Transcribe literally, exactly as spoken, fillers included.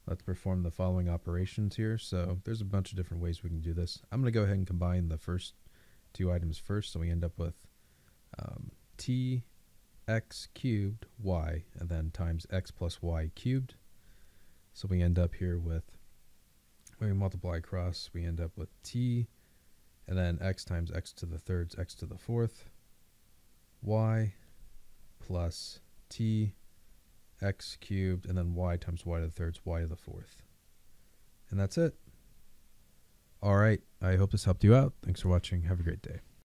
let's perform the following operations here. So there's a bunch of different ways we can do this. I'm going to go ahead and combine the first two items first. So we end up with um, t x cubed y, and then times x plus y cubed. So we end up here with, when we multiply across, we end up with t, and then x times x to the thirds, x to the fourth, y plus t, x cubed, and then y times y to the thirds, y to the fourth. And that's it. All right, I hope this helped you out. Thanks for watching. Have a great day.